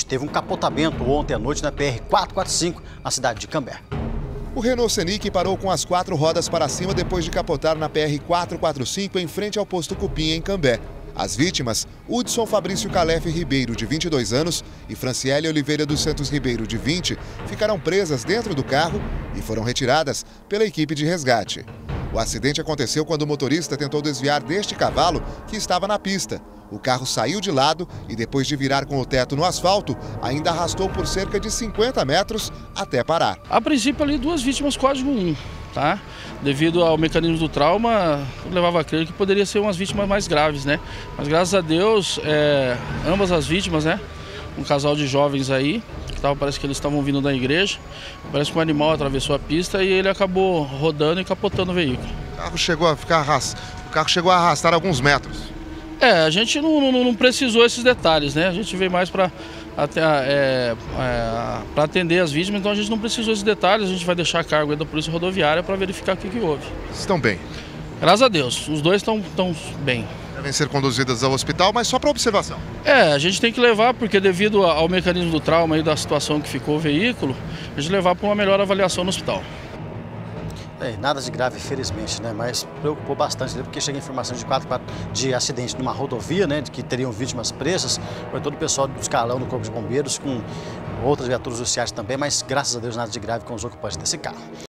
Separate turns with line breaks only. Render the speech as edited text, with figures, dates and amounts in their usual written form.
teve um capotamento ontem à noite na PR-445, na cidade de Cambé.
O Renault Scenic parou com as 4 rodas para cima depois de capotar na PR-445 em frente ao posto Cupim, em Cambé. As vítimas, Hudson Fabrício Calef Ribeiro, de 22 anos, e Franciele Oliveira dos Santos Ribeiro, de 20, ficaram presas dentro do carro e foram retiradas pela equipe de resgate. O acidente aconteceu quando o motorista tentou desviar deste cavalo que estava na pista. O carro saiu de lado e, depois de virar com o teto no asfalto, ainda arrastou por cerca de 50 metros até parar.
A princípio, ali 2 vítimas código 1, tá? Devido ao mecanismo do trauma, levava a crer que poderia ser umas vítimas mais graves, né? Mas graças a Deus, ambas as vítimas, né? Um casal de jovens aí, parece que eles estavam vindo da igreja, parece que um animal atravessou a pista e ele acabou rodando e capotando o veículo.
O carro chegou a arrastar alguns metros.
A gente não precisou esses detalhes, né? A gente veio mais para atender as vítimas, então a gente não precisou esses detalhes. A gente vai deixar a cargo da Polícia Rodoviária para verificar o que houve.
Estão bem?
Graças a Deus, os dois estão bem.
Devem ser conduzidas ao hospital, mas só para observação.
A gente tem que levar, porque devido ao mecanismo do trauma e da situação que ficou o veículo, a gente levar para uma melhor avaliação no hospital.
Nada de grave, infelizmente, né? Mas preocupou bastante, né? Porque chega a informação de acidente numa rodovia, né? De que teriam vítimas presas. Foi todo o pessoal do escalão do Corpo de Bombeiros, com outras viaturas sociais também, mas graças a Deus nada de grave com os ocupantes desse carro.